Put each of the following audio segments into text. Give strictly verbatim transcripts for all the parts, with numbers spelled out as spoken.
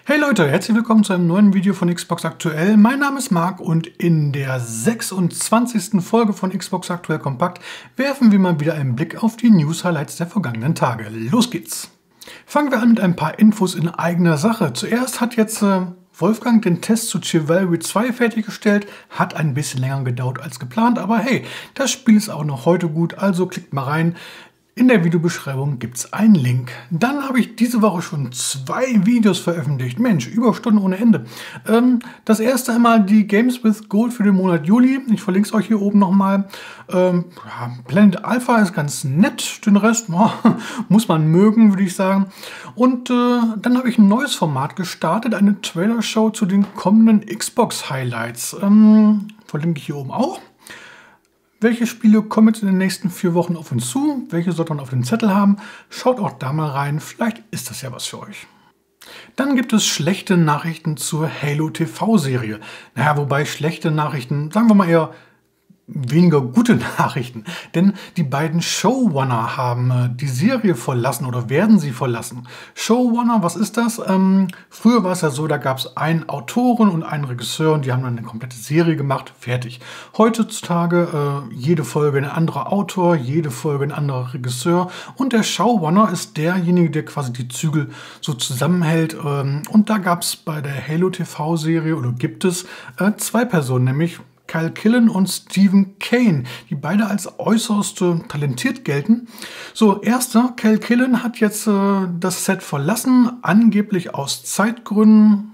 Hey Leute, herzlich willkommen zu einem neuen Video von Xbox Aktuell. Mein Name ist Marc und in der sechsundzwanzigsten Folge von Xbox Aktuell Kompakt werfen wir mal wieder einen Blick auf die News-Highlights der vergangenen Tage. Los geht's! Fangen wir an mit ein paar Infos in eigener Sache. Zuerst hat jetzt äh, Wolfgang den Test zu Chivalry zwei fertiggestellt. Hat ein bisschen länger gedauert als geplant, aber hey, das Spiel ist auch noch heute gut, also klickt mal rein. In der Videobeschreibung gibt es einen Link. Dann habe ich diese Woche schon zwei Videos veröffentlicht. Mensch, Überstunden ohne Ende. Ähm, das erste einmal die Games with Gold für den Monat Juli. Ich verlinke es euch hier oben nochmal. Ähm, ja, Planet Alpha ist ganz nett. Den Rest oh, muss man mögen, würde ich sagen. Und äh, dann habe ich ein neues Format gestartet. Eine Trailer-Show zu den kommenden Xbox-Highlights. Ähm, verlinke ich hier oben auch. Welche Spiele kommen jetzt in den nächsten vier Wochen auf uns zu? Welche sollte man auf dem Zettel haben? Schaut auch da mal rein, vielleicht ist das ja was für euch. Dann gibt es schlechte Nachrichten zur Halo T V-Serie. Naja, wobei schlechte Nachrichten, sagen wir mal eher weniger gute Nachrichten. Denn die beiden Showrunner haben äh, die Serie verlassen oder werden sie verlassen. Showrunner, was ist das? Ähm, früher war es ja so, da gab es einen Autoren und einen Regisseur und die haben dann eine komplette Serie gemacht, fertig. Heutzutage äh, jede Folge ein anderer Autor, jede Folge ein anderer Regisseur und der Showrunner ist derjenige, der quasi die Zügel so zusammenhält. Ähm, und da gab es bei der Halo T V-Serie oder gibt es äh, zwei Personen, nämlich Kyle Killen und Stephen Kane, die beide als äußerst äh, talentiert gelten. So, erster, Kyle Killen hat jetzt äh, das Set verlassen, angeblich aus Zeitgründen.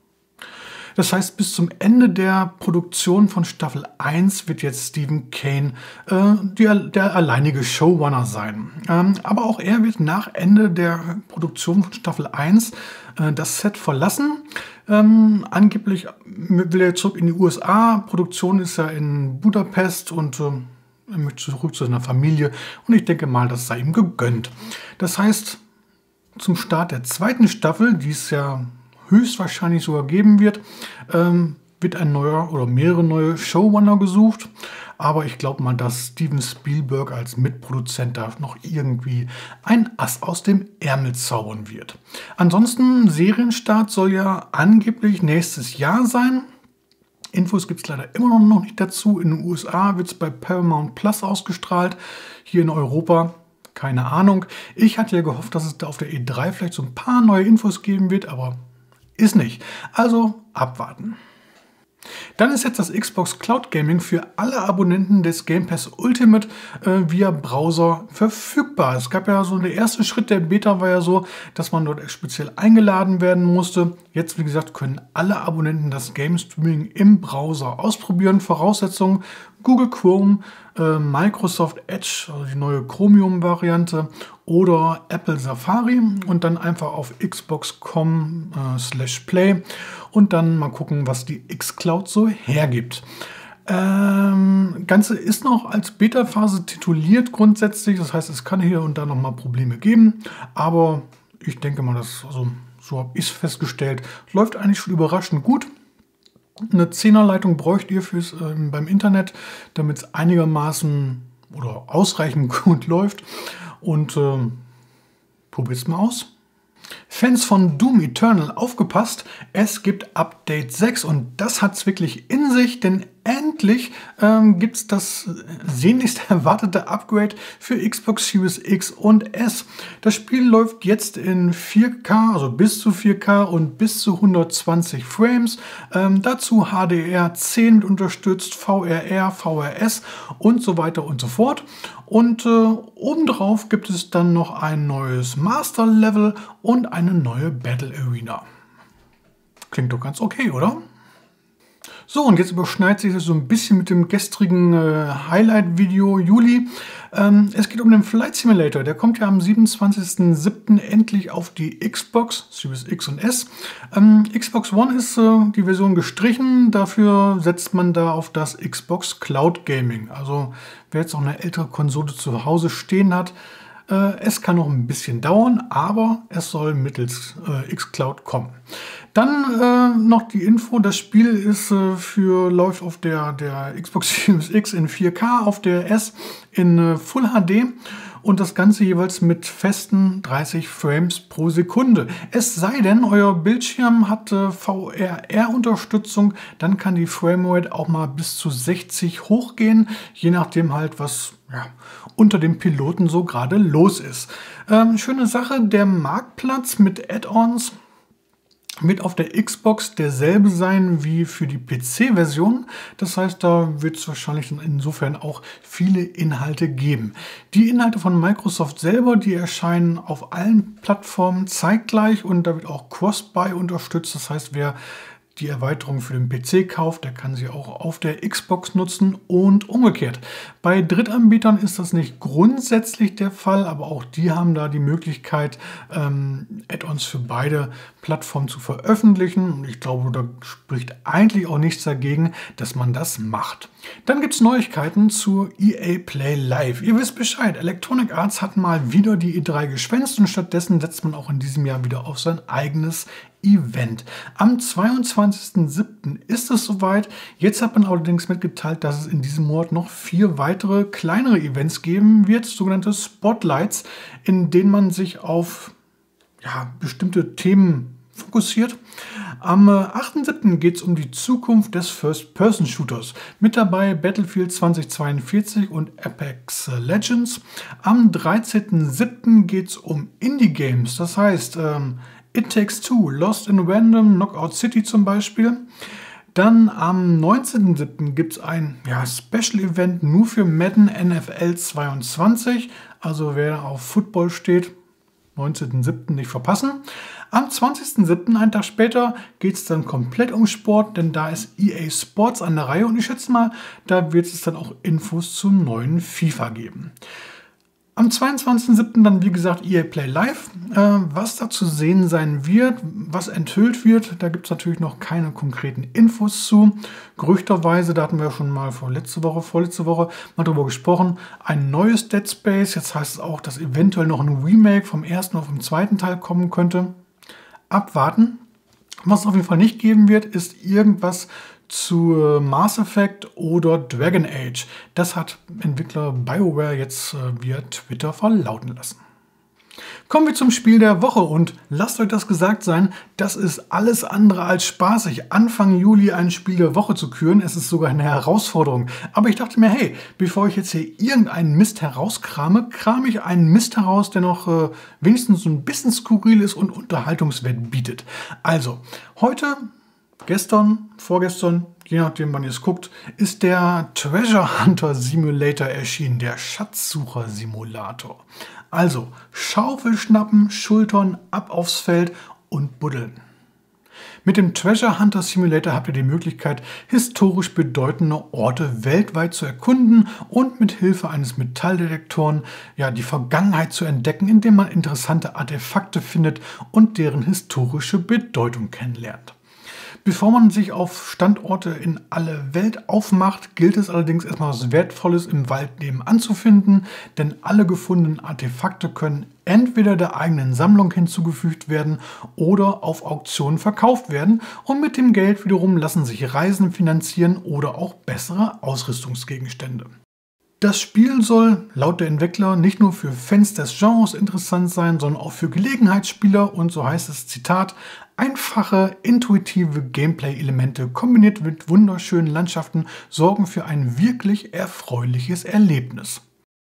Das heißt, bis zum Ende der Produktion von Staffel eins wird jetzt Stephen Kane äh, der, der alleinige Showrunner sein. Ähm, aber auch er wird nach Ende der Produktion von Staffel eins äh, das Set verlassen. Ähm, angeblich will er zurück in die U S A. Produktion ist ja in Budapest und äh, er möchte zurück zu seiner Familie. Und ich denke mal, das sei ihm gegönnt. Das heißt, zum Start der zweiten Staffel, die es ja höchstwahrscheinlich sogar geben wird, ähm, wird ein neuer oder mehrere neue Showrunner gesucht. Aber ich glaube mal, dass Steven Spielberg als Mitproduzent da noch irgendwie ein Ass aus dem Ärmel zaubern wird. Ansonsten, Serienstart soll ja angeblich nächstes Jahr sein. Infos gibt es leider immer noch nicht dazu. In den U S A wird es bei Paramount Plus ausgestrahlt. Hier in Europa keine Ahnung. Ich hatte ja gehofft, dass es da auf der E drei vielleicht so ein paar neue Infos geben wird, aber ist nicht. Also abwarten. Dann ist jetzt das Xbox Cloud Gaming für alle Abonnenten des Game Pass Ultimate äh, via Browser verfügbar. Es gab ja so, der erste Schritt der Beta war ja so, dass man dort speziell eingeladen werden musste. Jetzt, wie gesagt, können alle Abonnenten das Game Streaming im Browser ausprobieren. Voraussetzungen: Google Chrome, äh, Microsoft Edge, also die neue Chromium-Variante, oder Apple Safari und dann einfach auf xbox punkt com äh, slash play und dann mal gucken, was die xCloud so hergibt. Ähm, Ganze ist noch als Beta-Phase tituliert grundsätzlich, das heißt, es kann hier und da noch mal Probleme geben, aber ich denke mal, dass, also, so habe ich es festgestellt, läuft eigentlich schon überraschend gut. Eine Zehnerleitung bräucht ihr fürs, äh, beim Internet, damit es einigermaßen oder ausreichend gut läuft. Und äh, probiert es mal aus. Fans von Doom Eternal, aufgepasst, es gibt Update sechs und das hat es wirklich in sich, denn endlich ähm, gibt es das sehnlichst erwartete Upgrade für Xbox Series X und S. Das Spiel läuft jetzt in vier K, also bis zu vier K und bis zu hundertzwanzig Frames. Ähm, dazu H D R zehn mit unterstützt, V R R, V R S und so weiter und so fort. Und äh, obendrauf gibt es dann noch ein neues Master Level und eine neue Battle Arena. Klingt doch ganz okay, oder? So, und jetzt überschneidet sich das so ein bisschen mit dem gestrigen äh, Highlight-Video Juli. Ähm, es geht um den Flight Simulator. Der kommt ja am siebenundzwanzigsten siebten endlich auf die Xbox Series X und S. Ähm, Xbox One ist äh, die Version gestrichen. Dafür setzt man da auf das Xbox Cloud Gaming. Also wer jetzt auch eine ältere Konsole zu Hause stehen hat, äh, es kann noch ein bisschen dauern, aber es soll mittels äh, xCloud kommen. Dann äh, noch die Info, das Spiel ist äh, für, läuft auf der, der Xbox Series X in vier K, auf der S in äh, Full H D und das Ganze jeweils mit festen dreißig Frames pro Sekunde. Es sei denn, euer Bildschirm hat äh, V R R-Unterstützung, dann kann die Framerate auch mal bis zu sechzig hochgehen, je nachdem halt, was ja, unter dem Piloten so gerade los ist. Ähm, schöne Sache, der Marktplatz mit Add-ons wird auf der Xbox derselbe sein wie für die P C-Version. Das heißt, da wird es wahrscheinlich insofern auch viele Inhalte geben. Die Inhalte von Microsoft selber, die erscheinen auf allen Plattformen zeitgleich und da wird auch Cross-Buy unterstützt. Das heißt, wer die Erweiterung für den P C kauft, der kann sie auch auf der Xbox nutzen und umgekehrt. Bei Drittanbietern ist das nicht grundsätzlich der Fall, aber auch die haben da die Möglichkeit, ähm, Add-ons für beide Plattformen zu veröffentlichen. Und ich glaube, da spricht eigentlich auch nichts dagegen, dass man das macht. Dann gibt es Neuigkeiten zu E A Play Live. Ihr wisst Bescheid, Electronic Arts hat mal wieder die E drei geschwänzt und stattdessen setzt man auch in diesem Jahr wieder auf sein eigenes Event. Am zweiundzwanzigsten siebten ist es soweit. Jetzt hat man allerdings mitgeteilt, dass es in diesem Monat noch vier weitere kleinere Events geben wird, sogenannte Spotlights, in denen man sich auf ja, bestimmte Themen fokussiert. Am achten siebten geht es um die Zukunft des First-Person-Shooters. Mit dabei Battlefield zweitausendzweiundvierzig und Apex Legends. Am dreizehnten siebten geht es um Indie-Games, das heißt ähm, It Takes Two, Lost in Random, Knockout City zum Beispiel. Dann am neunzehnten siebten gibt es ein ja, Special-Event nur für Madden N F L zweiundzwanzig. Also wer auf Football steht, neunzehnten siebten nicht verpassen. Am zwanzigsten siebten, einen Tag später, geht es dann komplett um Sport, denn da ist E A Sports an der Reihe und ich schätze mal, da wird es dann auch Infos zum neuen FIFA geben. Am zweiundzwanzigsten siebten dann, wie gesagt, E A Play Live. Äh, was da zu sehen sein wird, was enthüllt wird, da gibt es natürlich noch keine konkreten Infos zu. Gerüchterweise, da hatten wir schon mal vor letzte Woche, vorletzte Woche mal drüber gesprochen, ein neues Dead Space. Jetzt heißt es auch, dass eventuell noch ein Remake vom ersten auf den zweiten Teil kommen könnte. Abwarten. Was es auf jeden Fall nicht geben wird, ist irgendwas zu Mass Effect oder Dragon Age. Das hat Entwickler BioWare jetzt äh, via Twitter verlauten lassen. Kommen wir zum Spiel der Woche und lasst euch das gesagt sein, das ist alles andere als spaßig, Anfang Juli ein Spiel der Woche zu küren. Es ist sogar eine Herausforderung. Aber ich dachte mir, hey, bevor ich jetzt hier irgendeinen Mist herauskrame, krame ich einen Mist heraus, der noch äh, wenigstens so ein bisschen skurril ist und Unterhaltungswert bietet. Also, heute, gestern, vorgestern, je nachdem wann ihr es guckt, ist der Treasure Hunter Simulator erschienen, der Schatzsucher Simulator. Also Schaufel schnappen, Schultern ab aufs Feld und buddeln. Mit dem Treasure Hunter Simulator habt ihr die Möglichkeit, historisch bedeutende Orte weltweit zu erkunden und mit Hilfe eines Metalldetektoren ja, die Vergangenheit zu entdecken, indem man interessante Artefakte findet und deren historische Bedeutung kennenlernt. Bevor man sich auf Standorte in alle Welt aufmacht, gilt es allerdings erstmal was Wertvolles im Wald nebenan zu finden, denn alle gefundenen Artefakte können entweder der eigenen Sammlung hinzugefügt werden oder auf Auktionen verkauft werden und mit dem Geld wiederum lassen sich Reisen finanzieren oder auch bessere Ausrüstungsgegenstände. Das Spiel soll laut der Entwickler nicht nur für Fans des Genres interessant sein, sondern auch für Gelegenheitsspieler und so heißt es, Zitat, einfache, intuitive Gameplay-Elemente kombiniert mit wunderschönen Landschaften sorgen für ein wirklich erfreuliches Erlebnis.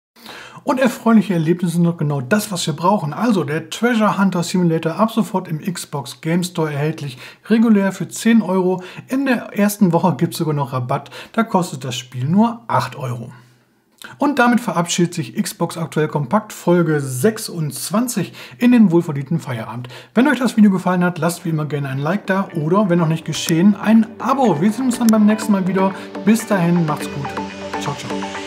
Und erfreuliche Erlebnisse sind doch genau das, was wir brauchen. Also der Treasure Hunter Simulator ab sofort im Xbox Game Store erhältlich, regulär für zehn Euro. In der ersten Woche gibt es sogar noch Rabatt, da kostet das Spiel nur acht Euro. Und damit verabschiedet sich Xbox Aktuell Kompakt Folge sechsundzwanzig in den wohlverdienten Feierabend. Wenn euch das Video gefallen hat, lasst wie immer gerne ein Like da oder, wenn noch nicht geschehen, ein Abo. Wir sehen uns dann beim nächsten Mal wieder. Bis dahin, macht's gut. Ciao, ciao.